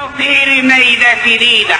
Firme y decidida.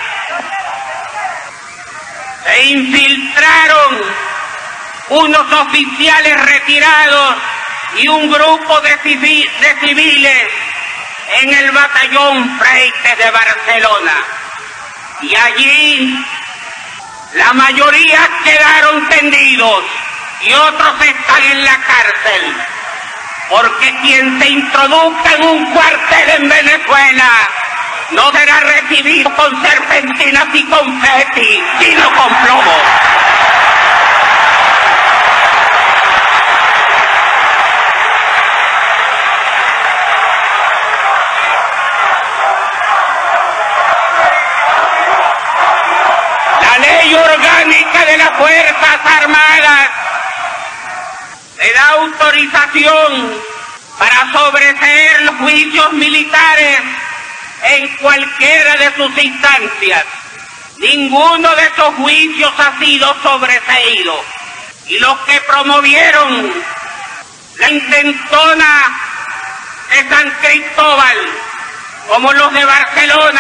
Se infiltraron unos oficiales retirados y un grupo de civiles en el batallón Freites de Barcelona. Y allí la mayoría quedaron tendidos y otros están en la cárcel. Porque quien se introduzca en un cuartel en Venezuela no será recibido con serpentinas y confeti, sino con plomo. La ley orgánica de las Fuerzas Armadas le da autorización para sobreseer los juicios militares en cualquiera de sus instancias. Ninguno de esos juicios ha sido sobreseído. Y los que promovieron la intentona de San Cristóbal, como los de Barcelona,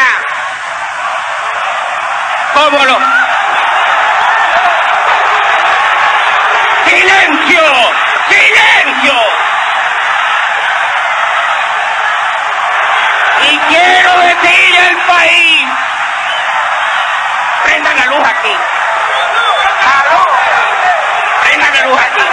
como los... ¡Silencio! ¡Silencio! Y quiero decirle al país, prendan la luz aquí. Prendan la luz aquí.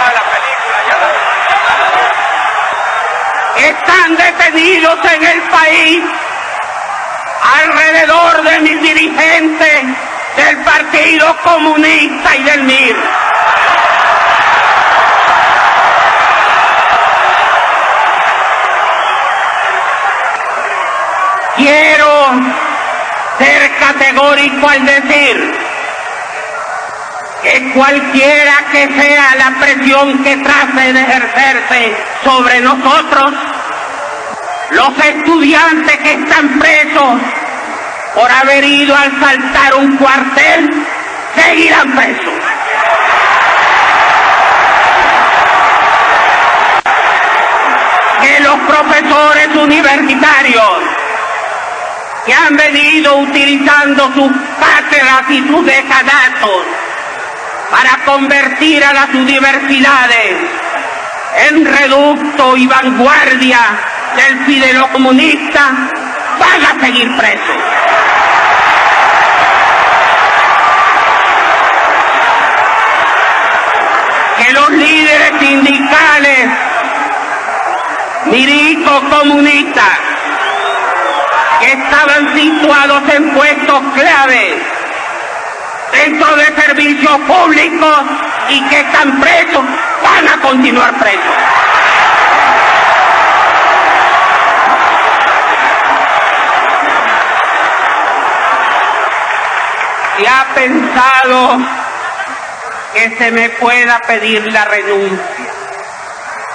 Están detenidos en el país alrededor de mis dirigentes del Partido Comunista y del MIR. Quiero ser categórico al decir que cualquiera que sea la presión que trate de ejercerse sobre nosotros, los estudiantes que están presos por haber ido a asaltar un cuartel, seguirán presos. Que los profesores universitarios que han venido utilizando sus cátedras y sus decanatos para convertir a las universidades en reducto y vanguardia del fideicomunista, van a seguir presos. Que los líderes sindicales, milicos comunistas, que estaban situados en puestos claves dentro de servicios públicos y que están presos, van a continuar presos. ¿Se ha pensado que se me pueda pedir la renuncia?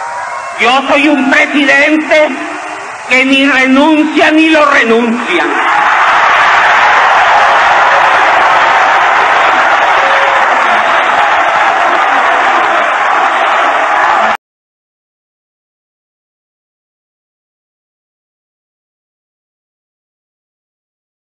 Yo soy un presidente que ni renuncia ni lo renuncian.